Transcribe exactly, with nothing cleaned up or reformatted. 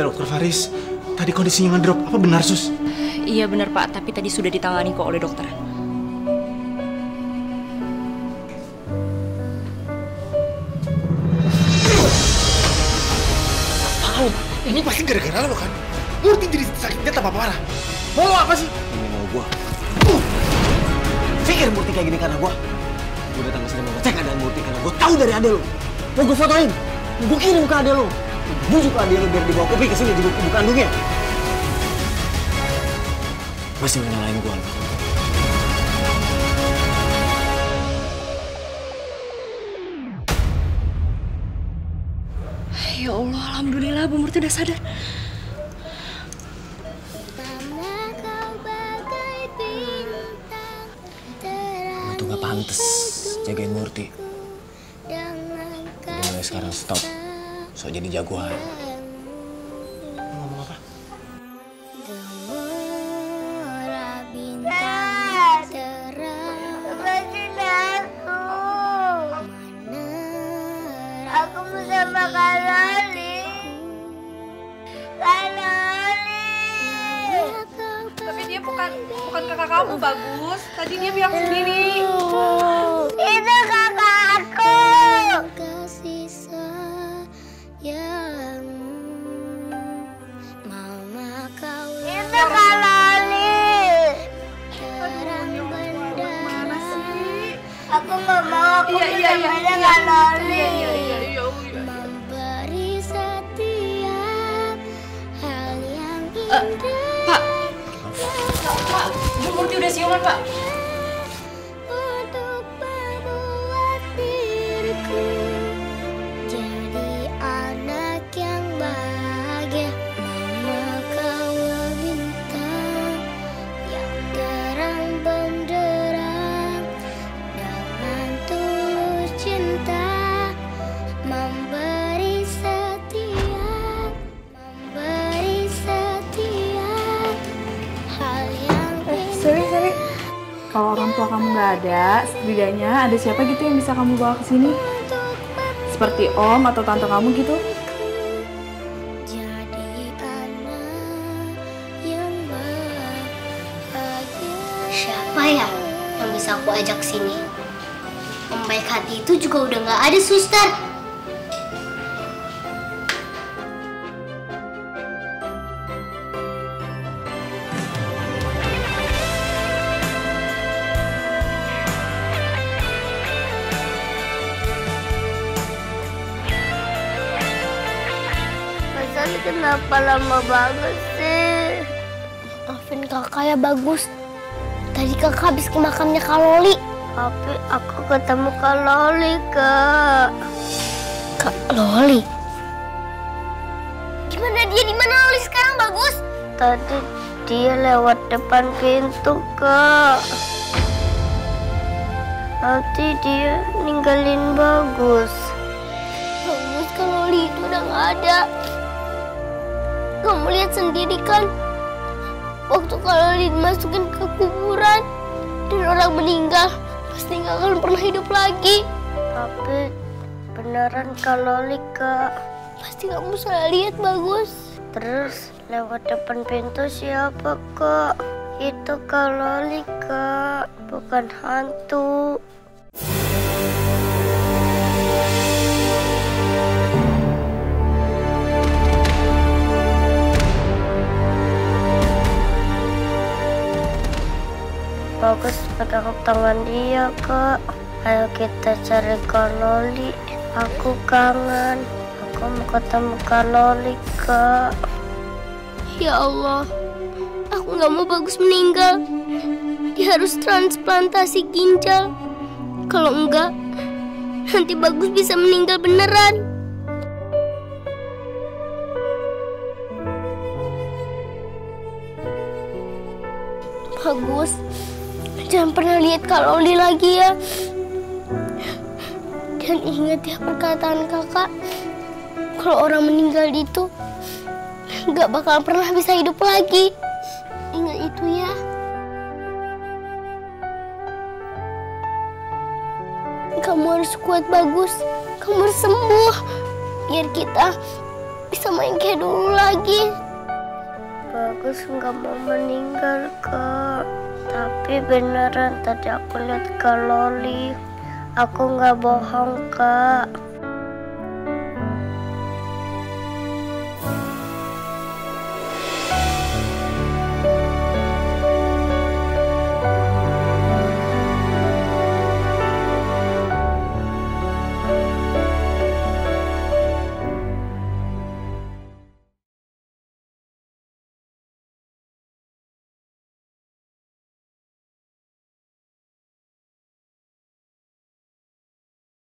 kata dokter Faris, tadi kondisinya ngedrop. Apa benar, Sus? Iya benar, Pak. Tapi tadi sudah ditangani kok oleh dokter. Tahu, ini pasti gara-gara lo kan? Murti jadi sakitnya tambah parah. Mau lo apa sih? Ini mau gua. Pikir Murti kayak gini karena gua. Gua datang ke sini mau ngecek keadaan Murti karena gua tahu dari ade lo. Mau gua fotoin, mau gua kirim ke ade lo. Bujuk ade lo biar dibawa kopi ke sini jadi ibu kandungnya. Masih menyalahin gua. Ya Allah, alhamdulillah Bu Murti udah sadar. Gua tuh gak pantes jagain Murti. Jadi mulai sekarang stop. So jadi jagoan. Ngomong apa? Aku mau sama Kak Loli. Kak Loli. Tapi dia bukan bukan kakak kamu, Bagus. Tadi dia bilang sendiri. Itu kakak aku. Kasih sayangmu, mama kau. Itu Kak Loli. Terang benderang. Aku nggak mau. Aku Iya iya iya. sama Kak Loli. Iya iya iya. Memberi setiap hal yang Uh, indah. Pak. Pak, Bu Murti udah siuman, Pak. Untuk membuat diriku jadi anak yang bahagia. Mama kau bintang yang terang benderang dengan tulus cinta, memberi setiap, memberi setiap hal yang Eh, sorry sorry. Kalau orang tua kamu nggak ada, setidaknya ada siapa gitu yang bisa kamu bawa ke sini? Seperti om atau tante kamu gitu? jadi anak yang bahagia. Siapa ya yang bisa aku ajak sini? Om baik hati itu juga udah nggak ada, suster. Masa ini kenapa lama banget sih? Maafin kakak ya, Bagus. Tadi kakak habis ke makamnya Kak Loli. Tapi aku ketemu Kak Loli, Kak. Kak Loli? Gimana dia, di mana Loli sekarang, Bagus? Tadi dia lewat depan pintu, Kak. Nanti dia ninggalin Bagus. Bagus, Kak Loli itu udah nggak ada. Kamu lihat sendiri kan, waktu Kak Loli dimasukin ke kuburan dan orang meninggal, pasti nggak akan pernah hidup lagi. Tapi beneran Kak Loli, Kak. Pasti kamu salah lihat, Bagus. Terus lewat depan pintu siapa, Kak? Itu Kak Loli, Kak. Bukan hantu. Bagus pegang tangan dia, Kak. Ayo kita cari Kak Loli. Aku kangen. Aku mau ketemu Kak Loli, Kak. Ya Allah, aku nggak mau Bagus meninggal. Dia harus transplantasi ginjal. Kalau enggak, nanti Bagus bisa meninggal beneran. Bagus, jangan pernah lihat Kak Loli lagi ya. Dan ingat ya perkataan kakak, kalau orang meninggal itu nggak bakal pernah bisa hidup lagi. Ingat itu ya. Kamu harus kuat, Bagus. Kamu harus sembuh. Biar kita bisa main kayak dulu lagi. Bagus nggak mau meninggal, Kak. Tapi beneran tadi aku lihat Kak Loli. Aku nggak bohong, Kak.